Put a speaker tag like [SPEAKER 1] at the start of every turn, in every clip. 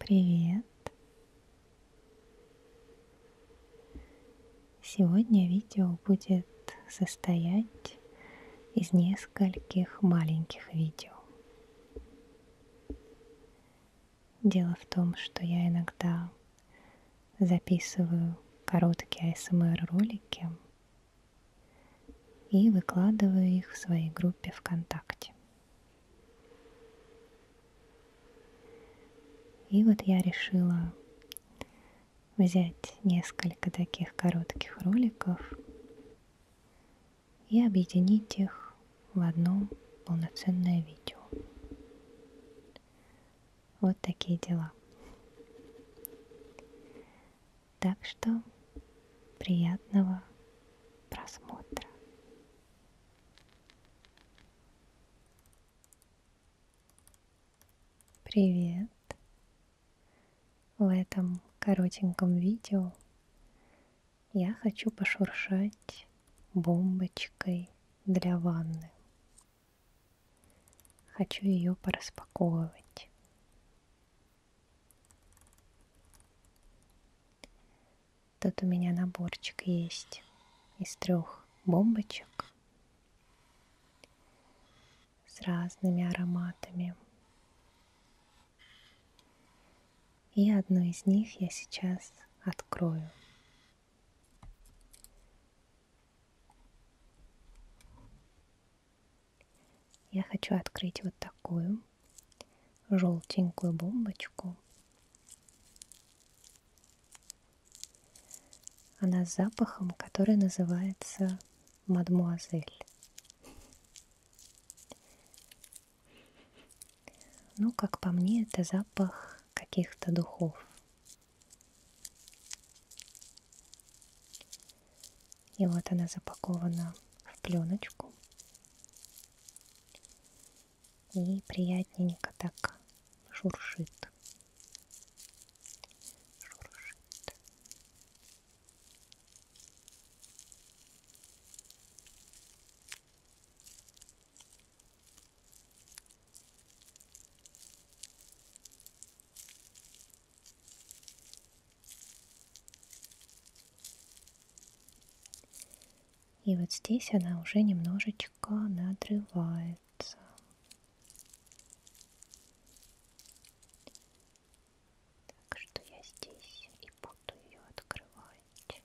[SPEAKER 1] Привет! Сегодня видео будет состоять из нескольких маленьких видео. Дело в том, что я иногда записываю короткие ASMR ролики и выкладываю их в своей группе ВКонтакте. И вот я решила взять несколько таких коротких роликов и объединить их в одно полноценное видео. Вот такие дела. Так что приятного просмотра. Привет! В этом коротеньком видео я хочу пошуршать бомбочкой для ванны. Хочу ее пораспаковывать. Тут у меня наборчик есть из 3 бомбочек с разными ароматами. И одну из них я сейчас открою. Я хочу открыть вот такую желтенькую бомбочку. Она с запахом, который называется Мадмуазель. Ну, как по мне, это запах каких-то духов. И вот она запакована в пленочку. И приятненько так шуршит. И вот здесь она уже немножечко надрывается. Так что я здесь и буду ее открывать. Так.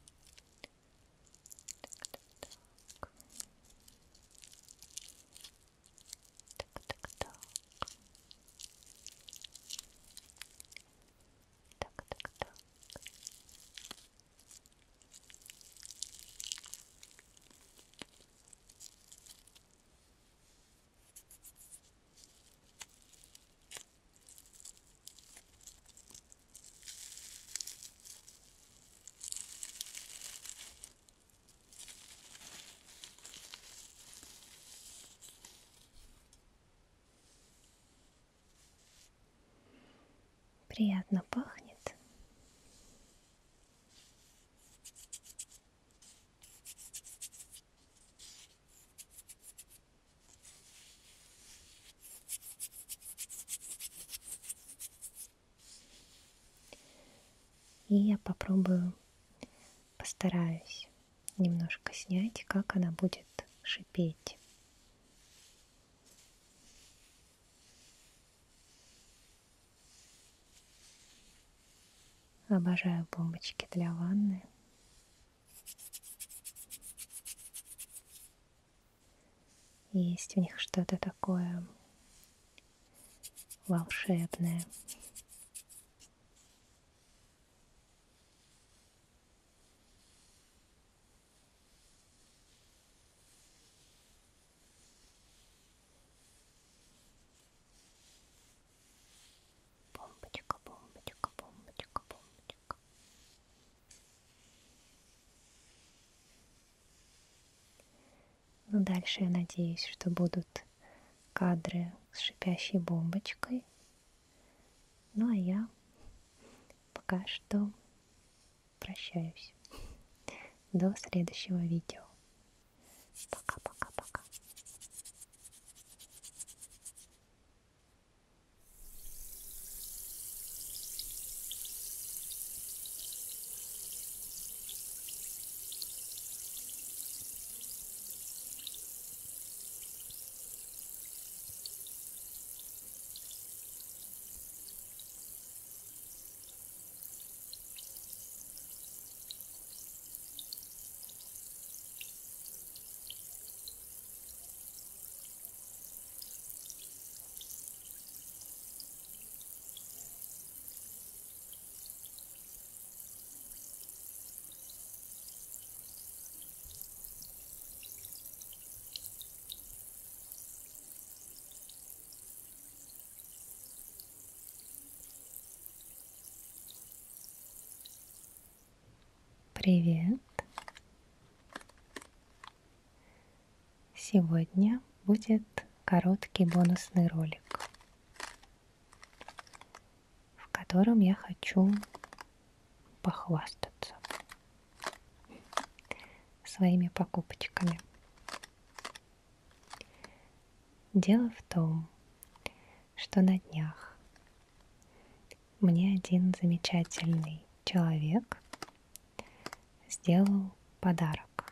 [SPEAKER 1] Так. Приятно пахнет. И я постараюсь немножко снять, как она будет шипеть. Обожаю бомбочки для ванны. Есть в них что-то такое волшебное. Бомбочка, бомбочка, бомбочка, бомбочка. Ну, дальше я надеюсь, что будут кадры с шипящей бомбочкой. Ну, а я пока что прощаюсь. До следующего видео. Пока-пока-пока. Привет! Сегодня будет короткий бонусный ролик, в котором я хочу похвастаться своими покупочками. Дело в том, что на днях мне один замечательный человек сделал подарок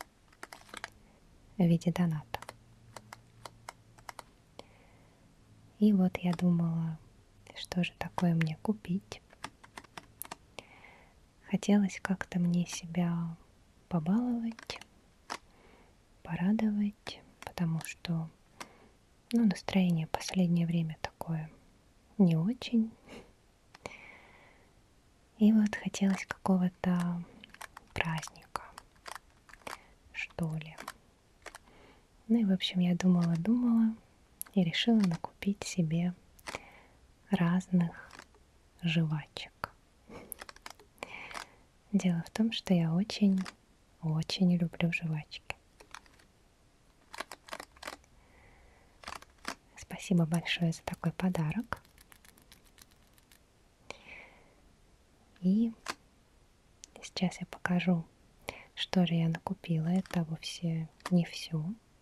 [SPEAKER 1] в виде доната. И вот я думала, что же такое мне купить. Хотелось как-то мне себя побаловать, порадовать, потому что настроение в последнее время такое не очень. И вот хотелось какого-то праздника, что ли. Ну и в общем я думала и решила накупить себе разных жвачек. Дело в том, что я очень люблю жвачки. Спасибо большое за такой подарок. И сейчас я покажу, что же я накупила. Это вовсе не все.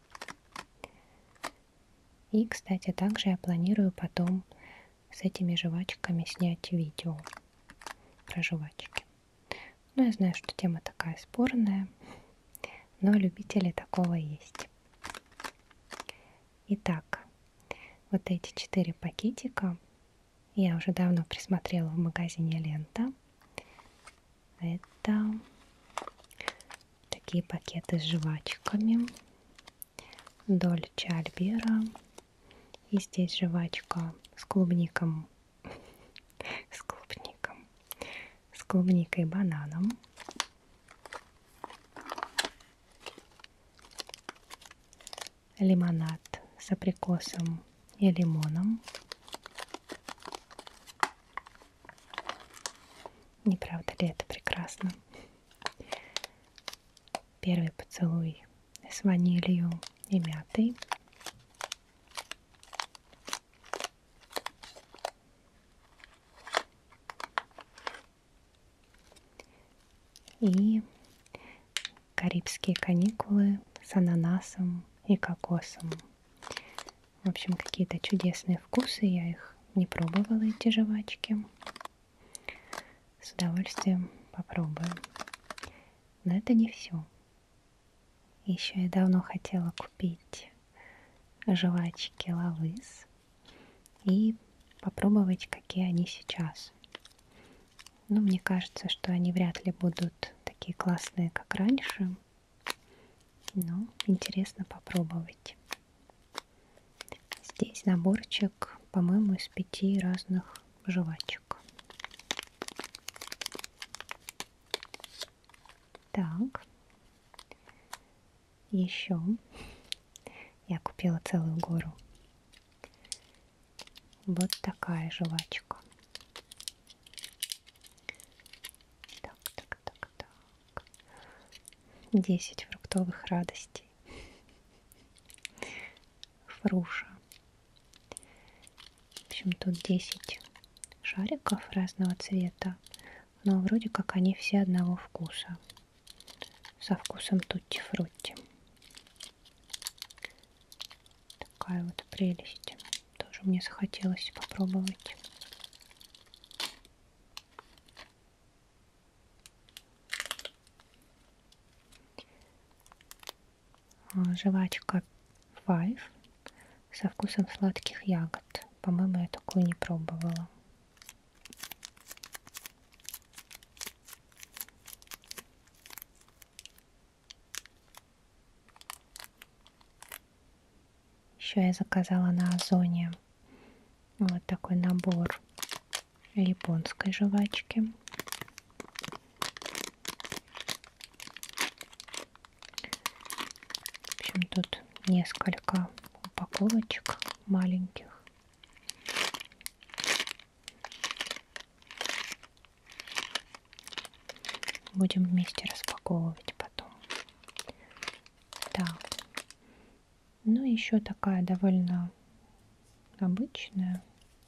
[SPEAKER 1] И, кстати, также я планирую потом с этими жвачками снять видео про жвачки. Я знаю, что тема такая спорная, но любители такого есть. Итак, вот эти 4 пакетика я уже давно присмотрела в магазине Лента. Это такие пакеты с жвачками Дольче Альбера. И здесь жвачка с клубником, с клубникой и бананом. Лимонад с абрикосом и лимоном. Не правда ли это прекрасно? Первый поцелуй с ванилью и мятой. И карибские каникулы с ананасом и кокосом. В общем, какие-то чудесные вкусы. Я их не пробовала, эти жвачки. С удовольствием попробую. Но это не все. Еще я давно хотела купить жвачки Лавыс и попробовать, какие они сейчас. Но мне кажется, что они вряд ли будут такие классные, как раньше. Но интересно попробовать. Здесь наборчик, по-моему, из 5 разных жвачек. Так. Еще я купила целую гору. Вот такая жвачка. Так. 10 фруктовых радостей. Фруша. В общем, тут 10 шариков разного цвета, но вроде как они все одного вкуса. Со вкусом тутти-фрутти. Такая вот прелесть. Тоже мне захотелось попробовать. Жвачка Five со вкусом сладких ягод. По-моему, я такую не пробовала. Еще я заказала на Озоне вот такой набор японской жвачки. В общем, тут несколько упаковочек маленьких. Будем вместе распаковывать потом. Да. Ну, еще такая довольно обычная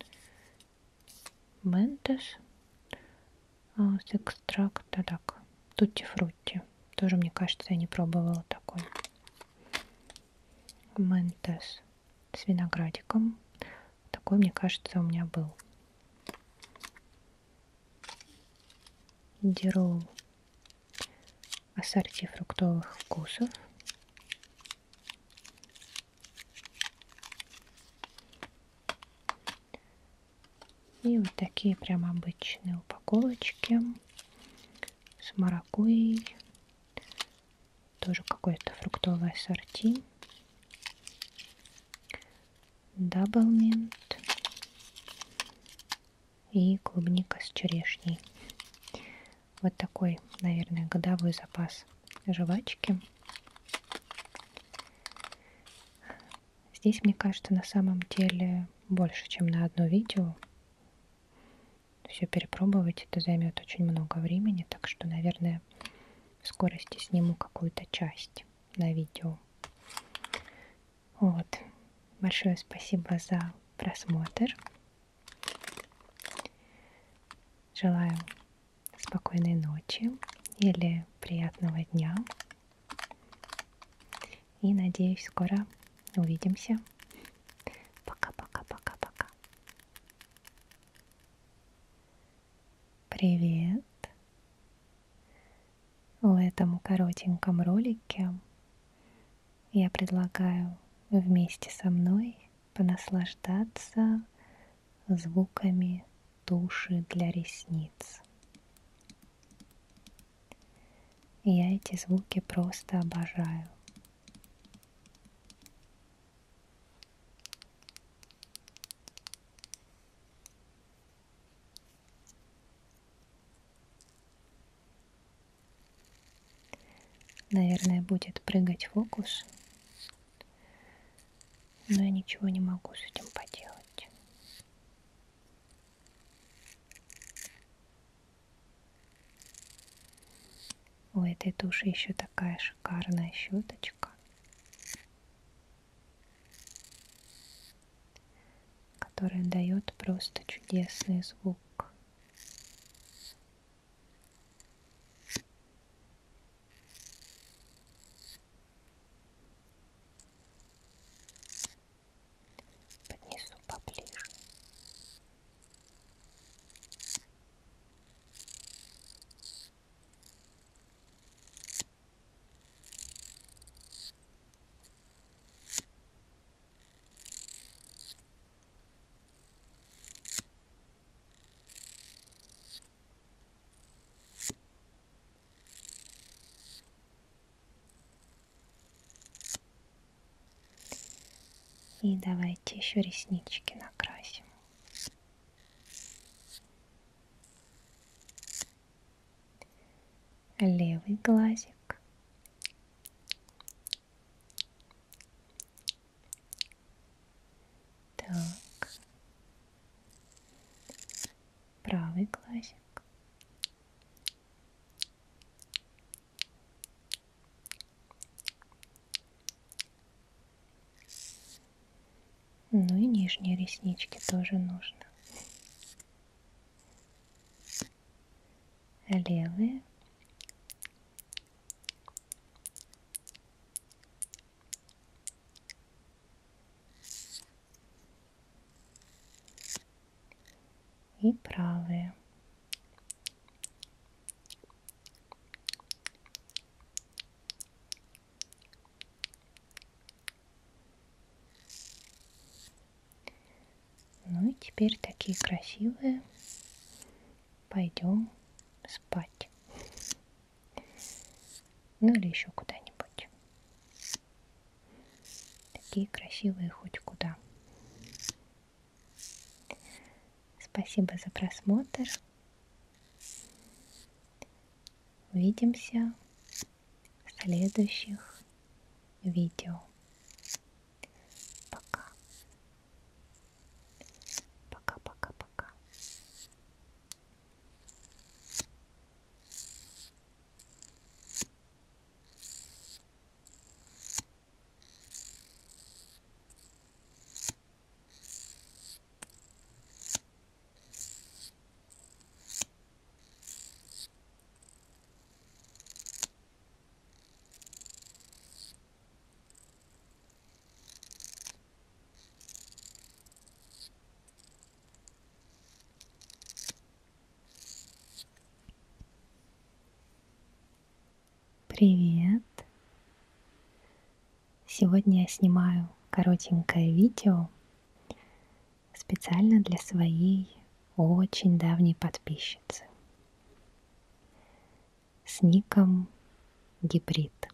[SPEAKER 1] Ментос с экстракта, так, тутти-фрутти. Тоже, мне кажется, я не пробовала такой. Ментос с виноградиком. Такой, мне кажется, у меня был. Дирол ассорти фруктовых вкусов. И вот такие прям обычные упаковочки с маракуйей. Тоже какое-то фруктовое ассорти. Даблминт и клубника с черешней. Вот такой, наверное, годовой запас жвачки. Здесь, мне кажется, на самом деле больше, чем на одно видео. Все перепробовать это займет очень много времени, так что, наверное, в скорости сниму какую-то часть на видео. Вот. Большое спасибо за просмотр. Желаю спокойной ночи или приятного дня. И надеюсь, скоро увидимся. Пока-пока-пока-пока. Привет! В этом коротеньком ролике я предлагаю вместе со мной понаслаждаться звуками туши для ресниц. Я эти звуки просто обожаю. Наверное, будет прыгать фокус, но я ничего не могу с этим поделать. У этой туши еще такая шикарная щеточка, которая дает просто чудесный звук. Поднесу поближе. И давайте еще реснички накрасим. Левый глазик. Так. Правый глазик. Ну и нижние реснички тоже нужно. Левые. И правые. Ну и теперь такие красивые. Пойдем спать. Ну или еще куда-нибудь. Такие красивые хоть куда. Спасибо за просмотр. Увидимся в следующих видео. Пока. Пока-пока-пока. Привет! Сегодня я снимаю коротенькое видео специально для своей очень давней подписчицы с ником Гибрид.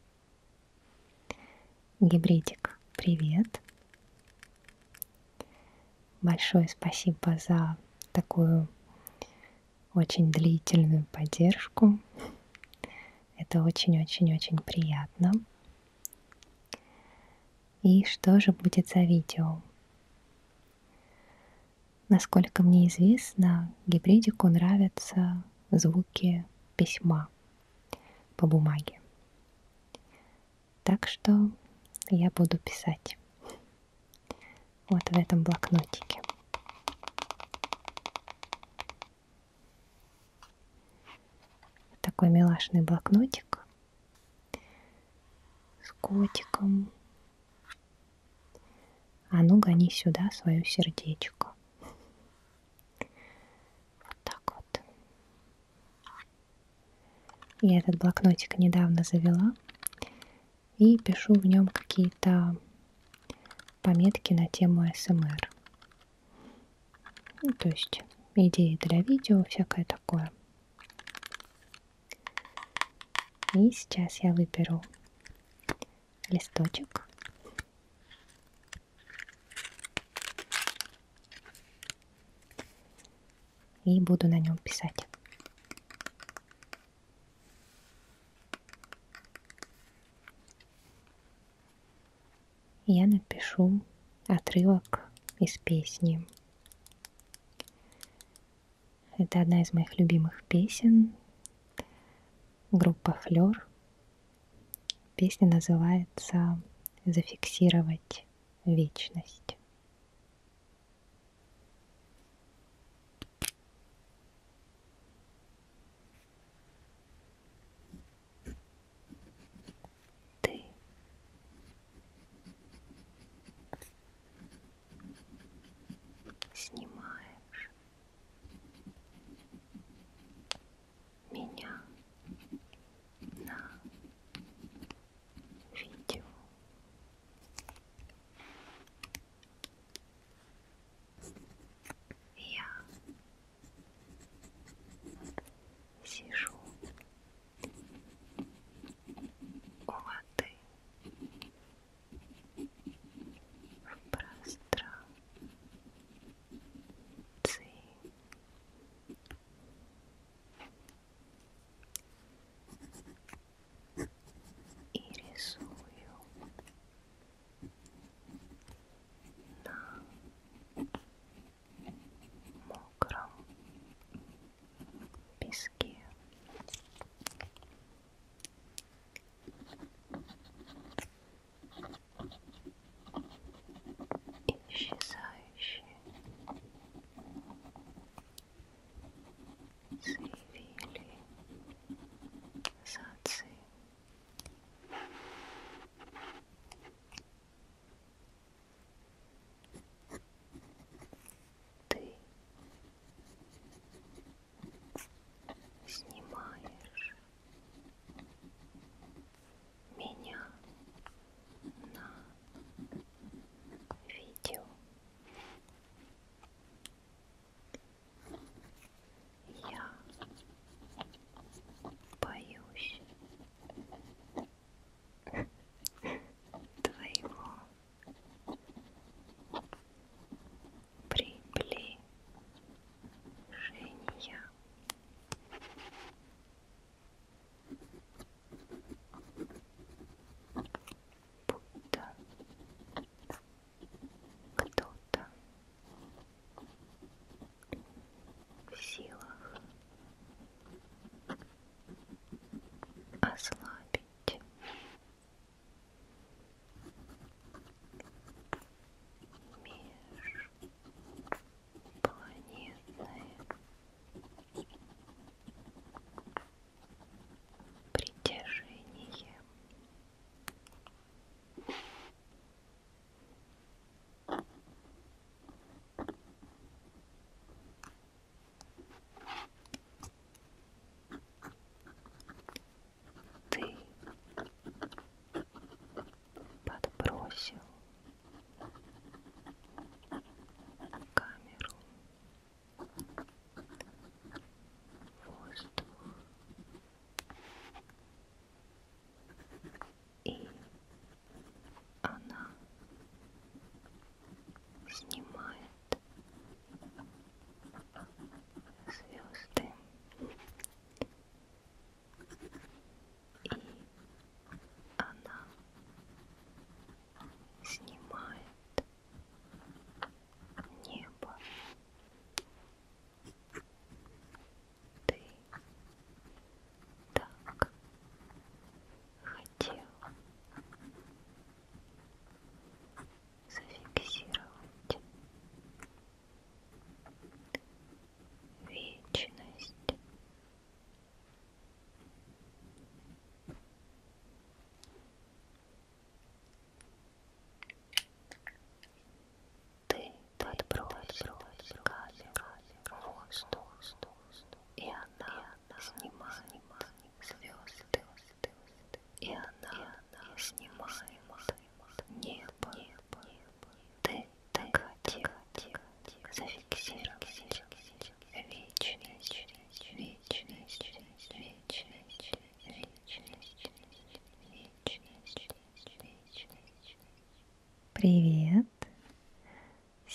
[SPEAKER 1] Гибридик, привет! Большое спасибо за такую очень длительную поддержку. Это очень-очень-очень приятно. И что же будет за видео? Насколько мне известно, гибридику нравятся звуки письма по бумаге. Так что я буду писать вот в этом блокнотике. Такой милашный блокнотик с котиком. А ну гони сюда свое сердечко. Вот так вот. Я этот блокнотик недавно завела и пишу в нем какие-то пометки на тему СМР. Ну, то есть идеи для видео, всякое такое. И сейчас я выберу листочек. И буду на нем писать. Я напишу отрывок из песни. Это одна из моих любимых песен. Группа Флёр. Песня называется «Зафиксировать вечность». Ты снимаешь меня на видео.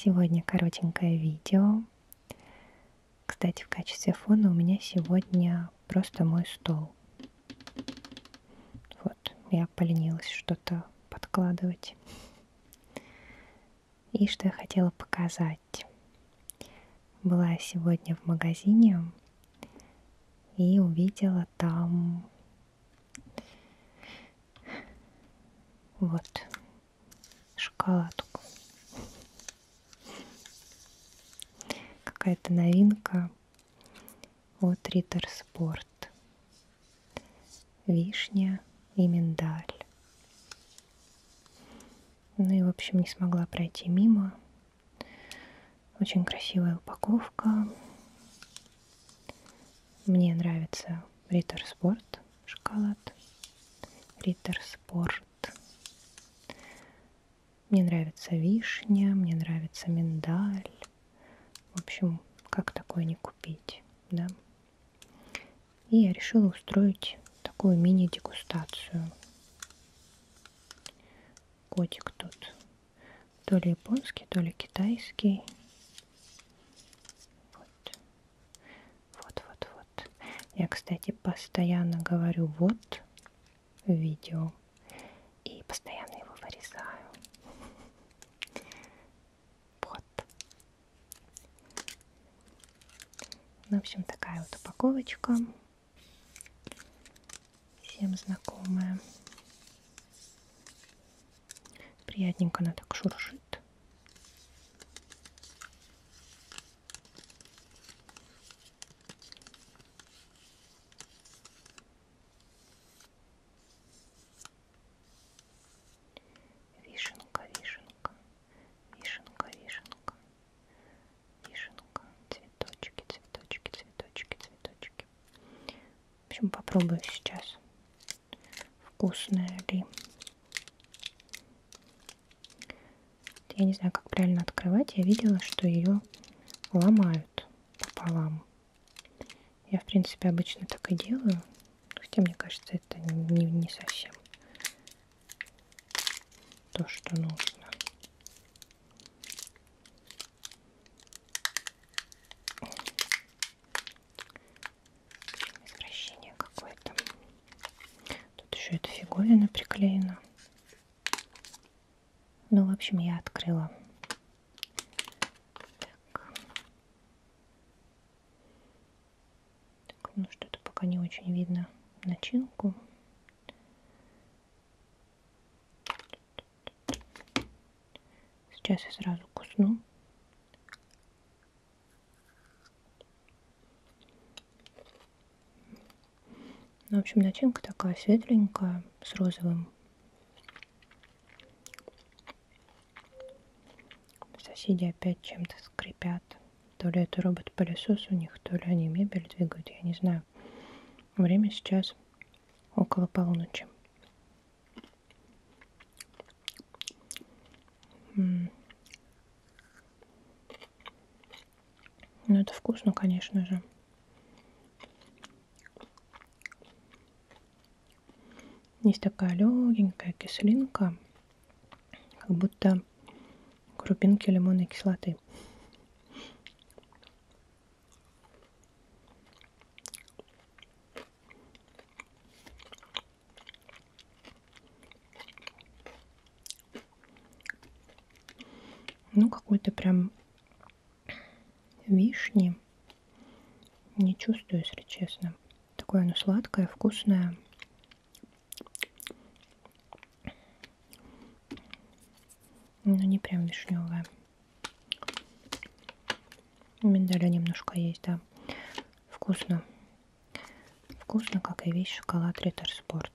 [SPEAKER 1] Сегодня коротенькое видео. Кстати, в качестве фона у меня сегодня просто мой стол. Вот, я поленилась что-то подкладывать. И что я хотела показать. Была я сегодня в магазине и увидела там вот шоколадку. Какая-то новинка от Ritter Sport. Вишня и миндаль. Ну и, в общем, не смогла пройти мимо. Очень красивая упаковка. Мне нравится Ritter Sport шоколад. Ritter Sport. Мне нравится вишня, мне нравится миндаль. В общем, как такое не купить, да? И я решила устроить такую мини-дегустацию. Котик тут то ли японский, то ли китайский. Вот. Я, кстати, постоянно говорю «вот» в видео и постоянно его вырезаю. Вот. В общем, такая вот упаковочка. Всем знакомая. Приятненько она так шуршит. Вишенка, вишенка, вишенка, вишенка, вишенка, цветочки, цветочки, цветочки, цветочки. В общем, попробую сейчас, вкусная ли. Я не знаю, как правильно открывать. Я видела, что ее ломают пополам. Я, в принципе, обычно так и делаю. Хотя, мне кажется, это не совсем то, что нужно. Извращение какое-то. Тут еще эта фиговина приклеена. Ну, в общем, я открыла. Так, ну, что-то пока не очень видно начинку. Сейчас я сразу кусну. Ну, в общем, начинка такая светленькая, с розовым. Соседи опять чем-то скрипят. То ли это робот-пылесос у них, то ли они мебель двигают, я не знаю. Время сейчас около полуночи. Ну, это вкусно, конечно же. Есть такая легенькая кислинка, как будто крупинки лимонной кислоты. Ну, какой-то прям вишни не чувствую, если честно. Такое оно сладкое, вкусное. Но не прям вишневое. Миндаля немножко есть, да. Вкусно. Вкусно, как и весь шоколад Ritter Sport.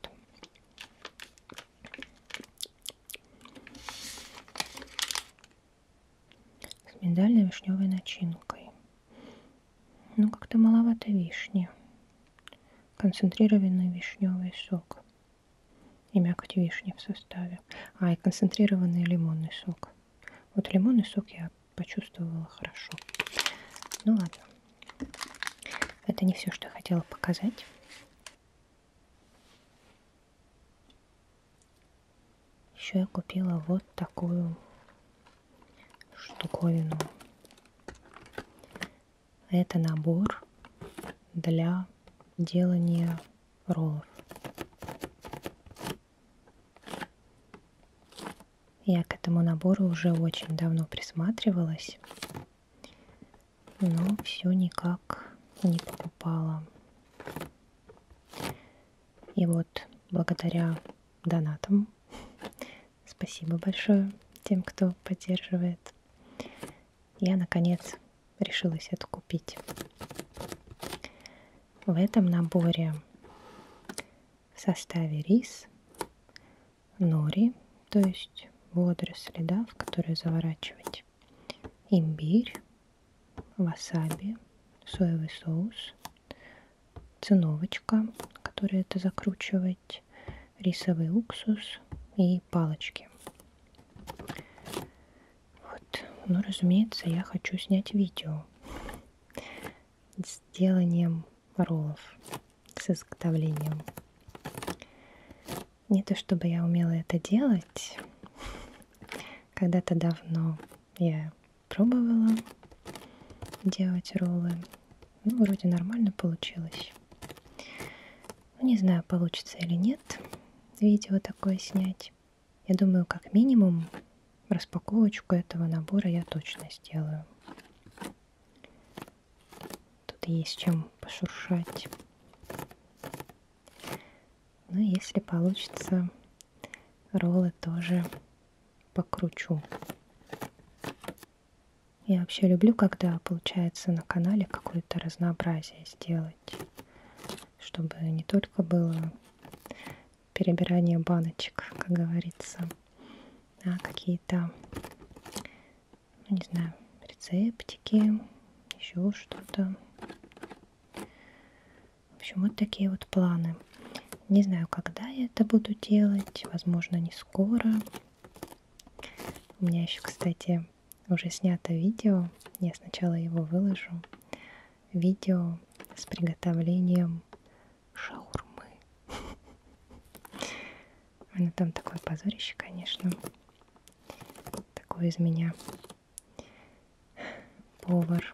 [SPEAKER 1] С миндально-вишневой начинкой. Ну, как-то маловато вишни. Концентрированный вишневый сок. И мякоть вишни в составе. И концентрированный лимонный сок. Вот лимонный сок я почувствовала хорошо. Ну ладно. Это не все, что я хотела показать. Еще я купила вот такую штуку. штуковину. Это набор для делания роллов. Я к этому набору уже очень давно присматривалась, но все никак не покупала. И вот благодаря донатам, спасибо большое тем, кто поддерживает, я наконец решилась это купить. В этом наборе в составе рис, нори, то есть водоросли, да, в которые заворачивать, имбирь, васаби, соевый соус, циновочка, которая это закручивать, рисовый уксус и палочки. Вот. Ну, разумеется, я хочу снять видео с деланием роллов, с изготовлением. Не то чтобы я умела это делать. Когда-то давно я пробовала делать роллы. Ну, вроде нормально получилось. Ну, не знаю, получится или нет видео такое снять. Я думаю, как минимум распаковочку этого набора я точно сделаю. Тут есть чем пошуршать. Ну, если получится, роллы тоже покручу. Я вообще люблю, когда получается на канале какое-то разнообразие сделать, чтобы не только было перебирание баночек, как говорится, а какие-то, ну, не знаю, рецептики, еще что-то. В общем, вот такие вот планы. Не знаю, когда я это буду делать, возможно, не скоро. У меня еще, кстати, уже снято видео, я сначала его выложу, видео с приготовлением шаурмы. Ну, там такое позорище, конечно, такой из меня повар.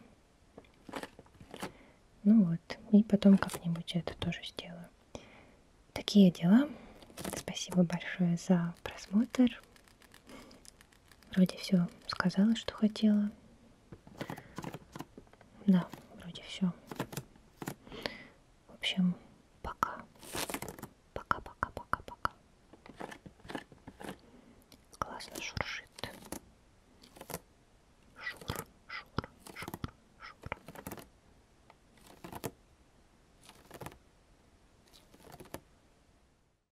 [SPEAKER 1] Ну вот, и потом как-нибудь это тоже сделаю. Такие дела. Спасибо большое за просмотр. Вроде все сказала, что хотела. Да, вроде все. В общем,